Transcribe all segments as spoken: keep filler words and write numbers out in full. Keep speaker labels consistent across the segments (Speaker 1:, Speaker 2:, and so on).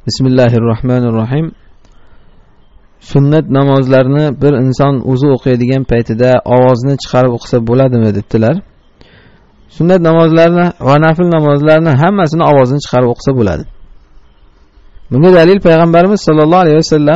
Speaker 1: Bismillahirrohmanirrohim. Sunnat namozlarini bir inson o'zi o'qiydigan paytida ovozni chiqarib o'qisa bo'ladimi debdilar. Sunnat namozlarini va nafil namozlarini hammasini ovozini chiqarib o'qisa bo'ladi. Bunga dalil payg'ambarimiz sollallohu alayhi vasallam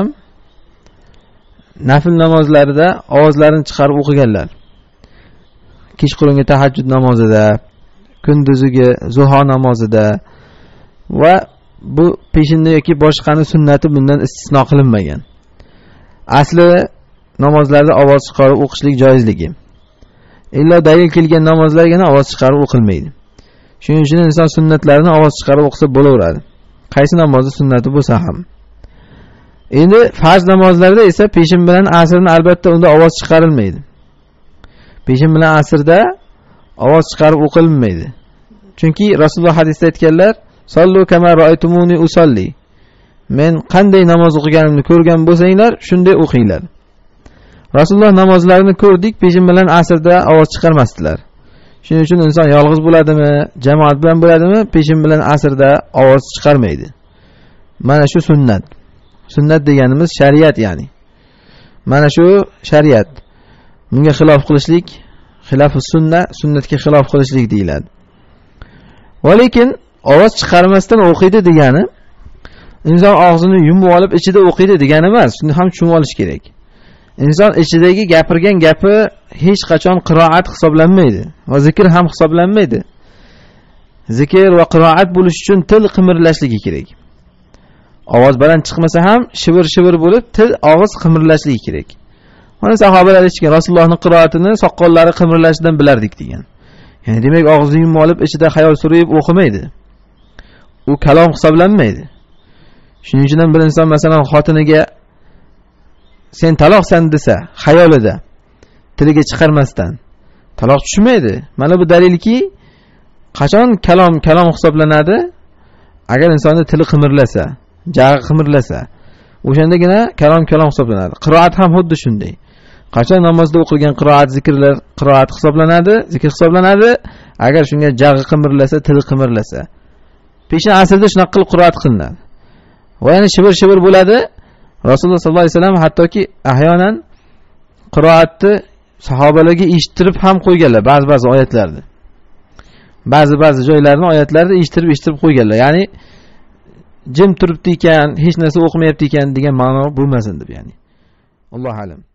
Speaker 1: nafil namozlarida ovozlarini chiqarib o'qiganlar. Kechqurungi tahajjud namozida, kunduziga zuho namozida va bu peshinda yoki boshqani sunnati bundan istisno qilinmagan. Asli namozlarda ovoz chiqarib o'qishlik joizligi. Illa dalil kelgan namozlargina ovoz chiqarib o'qilmaydi. Shuning uchun inson sunnatlarini ovoz chiqarib o'qisa bo'laveradi. Qaysi namozni sunnati bo'lsa ham. Endi farz namozlarda esa peshin bilan asrni albatta unda ovoz chiqarilmaydi. Peshin bilan asrda ovoz chiqarib o'qilmaydi. Chunki Rasululloh hadisda aytganlar: "Sallu kama ra'aytumuni usalli." Men qanday namoz o'qiganimni ko'rgan bo'lsanglar, shunday o'qinglar. Rasululloh namozlarini ko'rdik, peshin bilan asrda ovoz chiqarmasdilar. Shuning uchun inson yolg'iz bo'ladimi, jamoat bilan bo'ladimi, peshin bilan asrda ovoz chiqarmaydi. Mana shu sunnat. Sunnat deganimiz shariat, ya'ni. Mana shu shariat. Bunga xilof qilishlik, xilofus sunna, sunnatga xilof qilishlik deyiladi. Va lekin ovoz chiqarmasdan o'qiydi degani inson og'zini yumib olib ichida o'qiydi degani emas. Shuni ham tushunib olish kerak. Inson ichidagi gapirgan gapi hech qachon qiroat hisoblanmaydi va zikr ham hisoblanmaydi. Zikr va qiroat bo'lish uchun til qimirlashligi kerak. Ovoz baland chiqmasa ham shivir-shivir bo'lib til, og'iz qimirlashligi kerak. Mana sahobalar aytgan, Rasulullohning qiroatini soqqollari qimirlashidan bilardik degan. Ya'ni demak og'izni yumib olib ichida xayol surib o'qimaydi. U kalom hisoblanmaydi. Shuning uchun ham bir inson masalan xotiniga sen taloqsan desa, xayolida tiliga chiqarmasdan taloq tushmaydi. Mana bu dalilki, qachon kalom kalom hisoblanadi? Agar insonning tili qimirlasa, jag'i qimirlasa, o'shandagina kalom kalom hisoblanadi. Qiroat ham xuddi shunday. Qachon namozda o'qilgan qiroat, zikrlar qiroat hisoblanadi, zikr hisoblanadi, agar shunga jag'i qimirlasa, tili qimirlasa. Peshin asrda shunaqa qilib qiroat qilinadi. Va yana shivir-shivir bo'ladi. Rasululloh sollallohu alayhi vasallam hattoki ahyonan qiroatni sahobalarga eshittirib ham qo'yganlar ba'zi-ba'zi oyatlarda. Ba'zi-ba'zi joylarni oyatlarda eshittirib-eshittirib qo'yganlar. Ya'ni jim turibdi ekan, hech narsa o'qimayapti ekan degan ma'no bo'lmasin deb, ya'ni. Allohu alam.